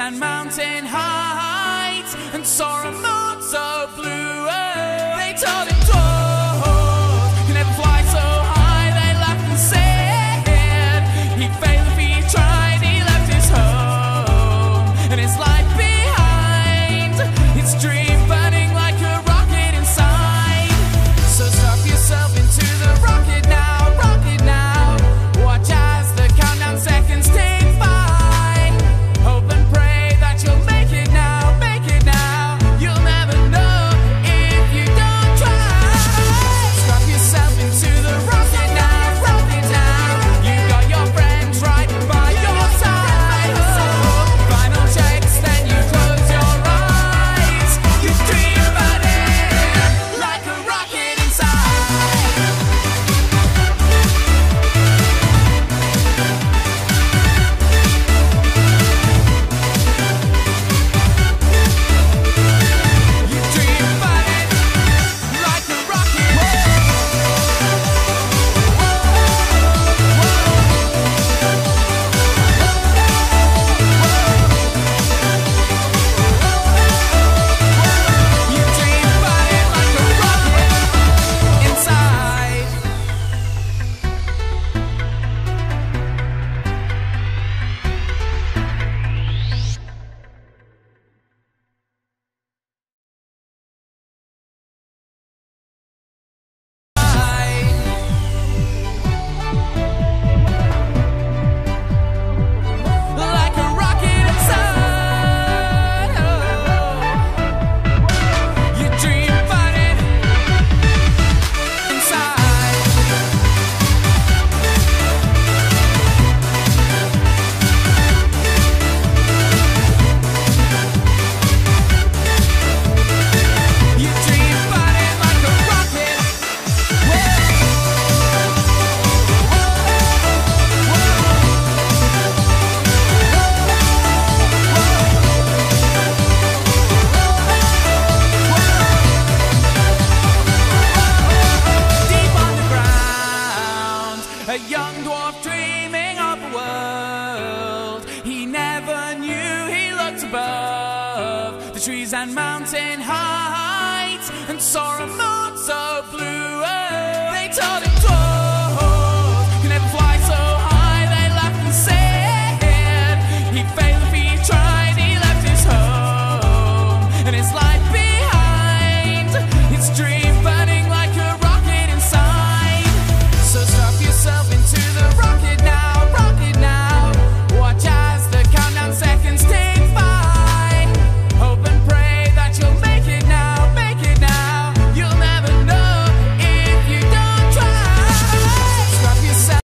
and mountain heights, and saw a moon so blue. They told him, dwarf, you never fly so high. They laughed and said he'd fail if he tried. He left his home and his life behind, his dream burning like a rocket inside. So stuff yourself into the rocket now, rocket now. Watch as the countdown seconds tick by. Hope and pray that you'll make it now, make it now. You'll never know if you don't try. Strap yourself into the rocket now, rocket now. You got your friends right by your side. Oh, final checks, then you close your eyes. You dream about it like a rocket inside. You dream about it like a rocket. You dream about it like a rocket inside. Like a rocket inside. You dream about it inside. You dream about it like a rocket. Deep underground, a young dwarf dreaming of a world he never knew. He looked above the trees and mountain heights and saw a moon so blue.